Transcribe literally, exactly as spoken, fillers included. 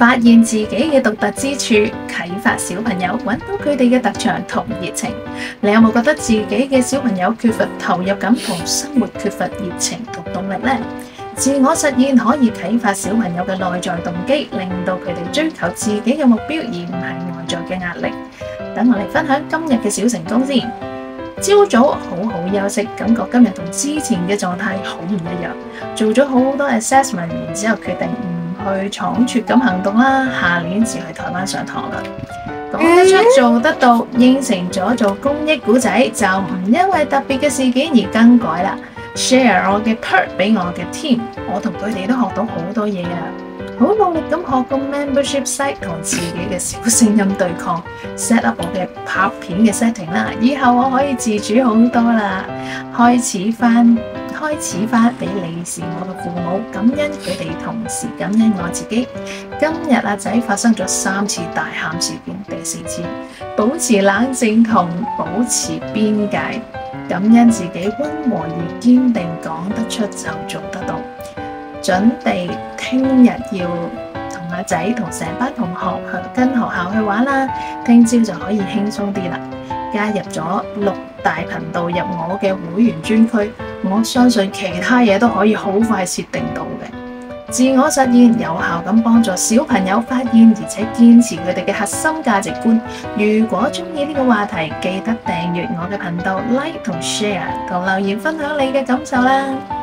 發現自己嘅獨特之處，啟發小朋友揾到佢哋嘅特長同熱情。你有冇覺得自己嘅小朋友缺乏投入感同生活缺乏熱情同動力呢？自我實現可以啟發小朋友嘅內在動機，令到佢哋追求自己嘅目標，而唔係外在嘅壓力。等我嚟分享今日嘅小成功先。朝早好好休息，感覺今日同之前嘅狀態好唔一樣。做咗好多 assessment， 然之後決定唔去倉促咁行動啦。下年至去台灣上堂啦。講得出做得到，應承咗做公益古仔，就唔因為特別嘅事件而更改啦。share 我嘅 part 俾我嘅 team， 我同佢哋都學到好多嘢啊！好努力咁學個 membership site 同自己嘅小聲音對抗 ，set up 我嘅拍片嘅 setting 啦。以後我可以自主好多啦，開始翻開始翻俾利是我嘅父母，感恩佢哋，同時感恩我自己。今日阿仔發生咗三次大喊事件，第四次保持冷靜同保持邊界。感恩自己溫和而堅定，講得出就做得到。準備聽日要同阿仔同成班同學去跟學校去玩啦，聽朝就可以輕鬆啲啦。加入咗六大頻道入我嘅會員專區，我相信其他嘢都可以好快設定到嘅。自我實現有效咁幫助小朋友發現而且堅持佢哋嘅核心價值觀。如果中意呢個話題，記得訂閱我嘅頻道 ，like 同 share 同留言分享你嘅感受啦。